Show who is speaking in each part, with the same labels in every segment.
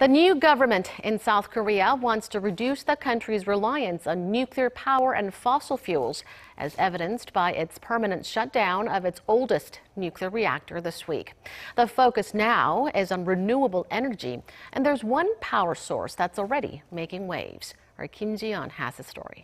Speaker 1: The new government in South Korea wants to reduce the country's reliance on nuclear power and fossil fuels, as evidenced by its permanent shutdown of its oldest nuclear reactor this week. The focus now is on renewable energy, and there's one power source that's already making waves. Our Ji-yeon has the story.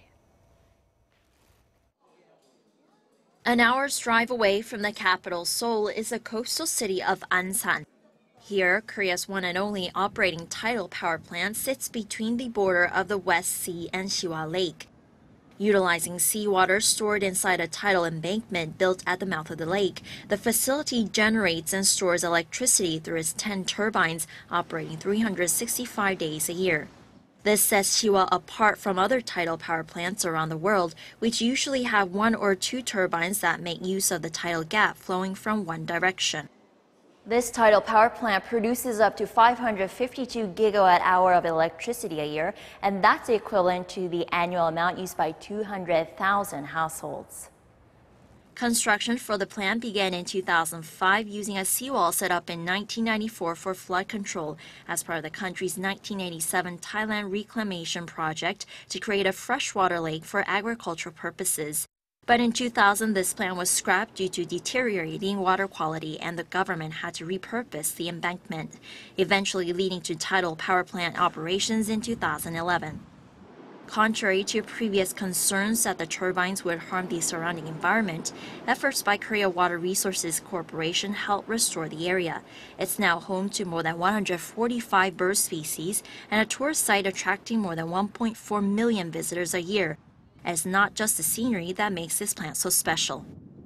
Speaker 2: An hour's drive away from the capital, Seoul, is the coastal city of Ansan. Here, Korea's one and only operating tidal power plant sits between the border of the West Sea and Sihwa Lake. Utilizing seawater stored inside a tidal embankment built at the mouth of the lake, the facility generates and stores electricity through its 10 turbines, operating 365 days a year. This sets Sihwa apart from other tidal power plants around the world, which usually have 1 or 2 turbines that make use of the tidal gap flowing from one direction. This tidal power plant produces up to 552 gigawatt-hour of electricity a year, and that's equivalent to the annual amount used by 200,000 households. Construction for the plant began in 2005 using a seawall set up in 1994 for flood control as part of the country's 1987 Thailand reclamation project to create a freshwater lake for agricultural purposes. But in 2000, this plan was scrapped due to deteriorating water quality, and the government had to repurpose the embankment, eventually leading to tidal power plant operations in 2011. Contrary to previous concerns that the turbines would harm the surrounding environment, efforts by Korea Water Resources Corporation helped restore the area. It's now home to more than 145 bird species and a tourist site attracting more than 1.4 million visitors a year. And it's not just the scenery that makes this plant so special.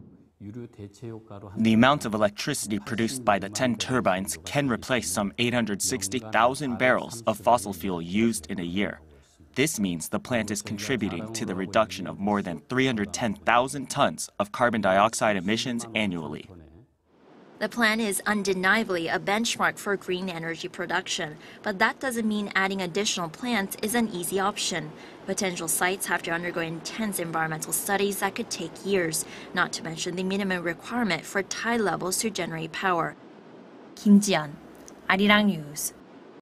Speaker 3: The amount of electricity produced by the 10 turbines can replace some 860,000 barrels of fossil fuel used in a year. This means the plant is contributing to the reduction of more than 310,000 tons of carbon dioxide emissions annually.
Speaker 2: The plant is undeniably a benchmark for green energy production, but that doesn't mean adding additional plants is an easy option. Potential sites have to undergo intense environmental studies that could take years, not to mention the minimum requirement for tide levels to generate power. Ji-yeon, Arirang News.